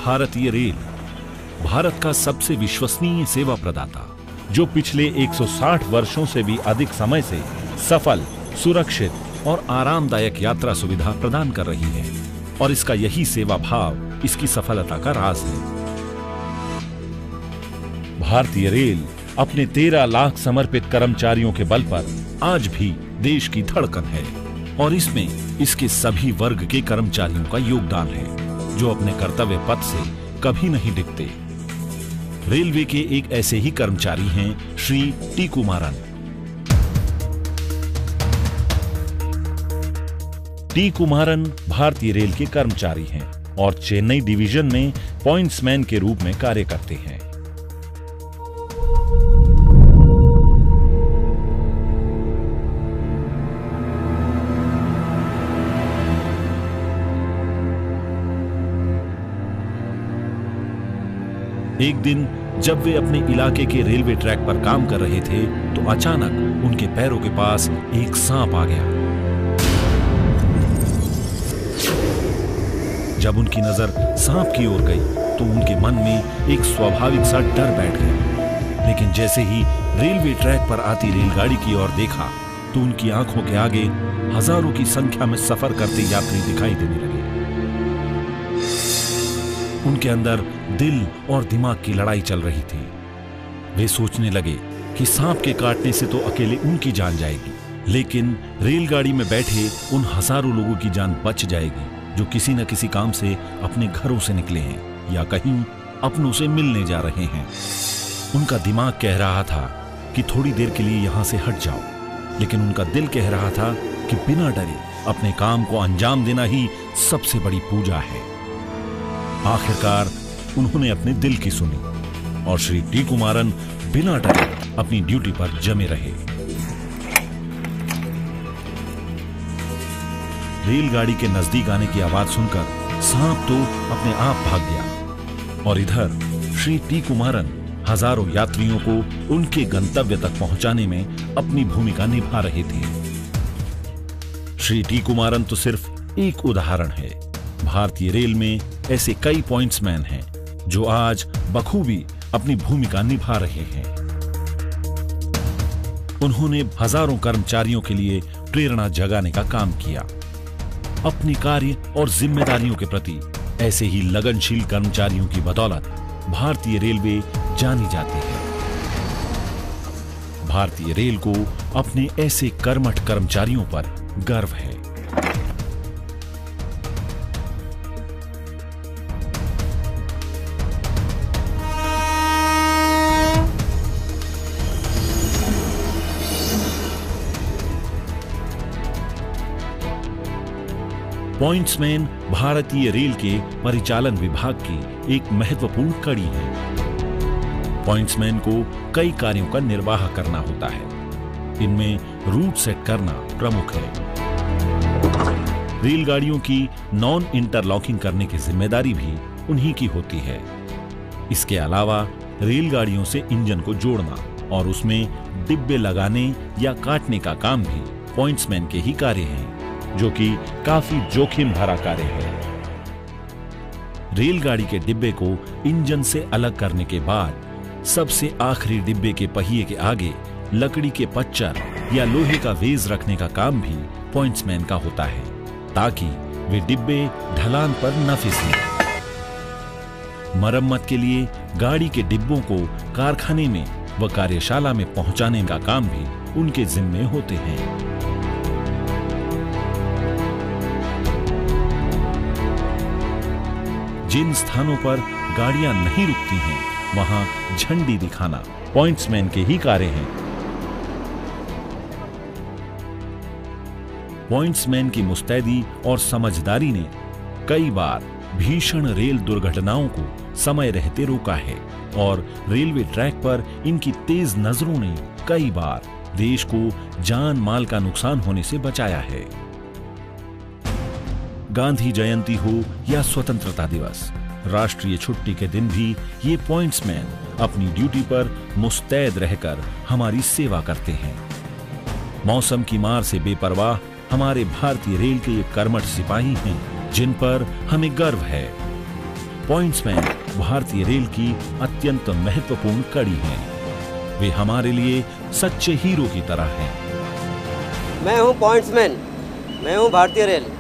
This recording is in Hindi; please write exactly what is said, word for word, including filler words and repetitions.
भारतीय रेल, भारत का सबसे विश्वसनीय सेवा प्रदाता, जो पिछले एक सौ साठ वर्षों से भी अधिक समय से सफल, सुरक्षित और आरामदायक यात्रा सुविधा प्रदान कर रही है। और इसका यही सेवा भाव इसकी सफलता का राज है। भारतीय रेल अपने तेरह लाख समर्पित कर्मचारियों के बल पर आज भी देश की धड़कन है, और इसमें इसके सभी वर्ग के कर्मचारियों का योगदान है, जो अपने कर्तव्य पथ से कभी नहीं डिगते। रेलवे के एक ऐसे ही कर्मचारी हैं श्री टी कुमारन। टी कुमारन भारतीय रेल के कर्मचारी हैं और चेन्नई डिवीजन में पॉइंट्समैन के रूप में कार्य करते हैं। एक दिन जब वे अपने इलाके के रेलवे ट्रैक पर काम कर रहे थे तो अचानक उनके पैरों के पास एक सांप आ गया। जब उनकी नजर सांप की ओर गई तो उनके मन में एक स्वाभाविक सा डर बैठ गया। लेकिन जैसे ही रेलवे ट्रैक पर आती रेलगाड़ी की ओर देखा तो उनकी आंखों के आगे हजारों की संख्या में सफर करते यात्री दिखाई देने लगे। उनके अंदर दिल और दिमाग की लड़ाई चल रही थी। वे सोचने लगे कि सांप के काटने से तो अकेले उनकी जान जाएगी, लेकिन रेलगाड़ी में बैठे उन हजारों लोगों की जान बच जाएगी जो किसी न किसी काम से अपने घरों से निकले हैं या कहीं अपनों से मिलने जा रहे हैं। उनका दिमाग कह रहा था कि थोड़ी देर के लिए यहां से हट जाओ, लेकिन उनका दिल कह रहा था कि बिना डरे अपने काम को अंजाम देना ही सबसे बड़ी पूजा है। आखिरकार उन्होंने अपने दिल की सुनी और श्री टी कुमारन बिना डरे अपनी ड्यूटी पर जमे रहे। रेलगाड़ी के नजदीक आने की आवाज सुनकर सांप तो अपने आप भाग गया, और इधर श्री टी कुमारन हजारों यात्रियों को उनके गंतव्य तक पहुंचाने में अपनी भूमिका निभा रहे थे। श्री टी कुमारन तो सिर्फ एक उदाहरण है। भारतीय रेल में ऐसे कई पॉइंट्समैन हैं जो आज बखूबी अपनी भूमिका निभा रहे हैं। उन्होंने हजारों कर्मचारियों के लिए प्रेरणा जगाने का काम किया। अपनी कार्य और जिम्मेदारियों के प्रति ऐसे ही लगनशील कर्मचारियों की बदौलत भारतीय रेलवे जानी जाती है। भारतीय रेल को अपने ऐसे कर्मठ कर्मचारियों पर गर्व है। पॉइंट्समैन भारतीय रेल के परिचालन विभाग की एक महत्वपूर्ण कड़ी है। पॉइंट्समैन को कई कार्यों का निर्वाह करना होता है। इनमें रूट सेट करना प्रमुख है। रेलगाड़ियों की नॉन इंटरलॉकिंग करने की जिम्मेदारी भी उन्हीं की होती है। इसके अलावा रेलगाड़ियों से इंजन को जोड़ना और उसमें डिब्बे लगाने या काटने का काम भी पॉइंट्समैन के ही कार्य हैं, जो कि काफी जोखिम भरा कार्य है। रेलगाड़ी के डिब्बे को इंजन से अलग करने के बाद सबसे आखिरी डिब्बे के पहिए के आगे लकड़ी के पच्चर या लोहे का वेज रखने का काम भी पॉइंट्समैन का होता है, ताकि वे डिब्बे ढलान पर न फिसलें। मरम्मत के लिए गाड़ी के डिब्बों को कारखाने में व कार्यशाला में पहुंचाने का काम भी उनके जिम्मे होते हैं। जिन स्थानों पर गाड़ियां नहीं रुकती हैं, वहां झंडी दिखाना पॉइंट्समैन के ही कार्य हैं। पॉइंट्समैन की मुस्तैदी और समझदारी ने कई बार भीषण रेल दुर्घटनाओं को समय रहते रोका है, और रेलवे ट्रैक पर इनकी तेज नजरों ने कई बार देश को जान माल का नुकसान होने से बचाया है। गांधी जयंती हो या स्वतंत्रता दिवस, राष्ट्रीय छुट्टी के दिन भी ये पॉइंट्समैन अपनी ड्यूटी पर मुस्तैद रहकर हमारी सेवा करते हैं। मौसम की मार से बेपरवाह हमारे भारतीय रेल के ये कर्मठ सिपाही हैं, जिन पर हमें गर्व है। पॉइंट्समैन भारतीय रेल की अत्यंत महत्वपूर्ण कड़ी हैं। वे हमारे लिए सच्चे हीरो की तरह हैं। मैं हूं पॉइंट्समैन, मैं हूं भारतीय रेल।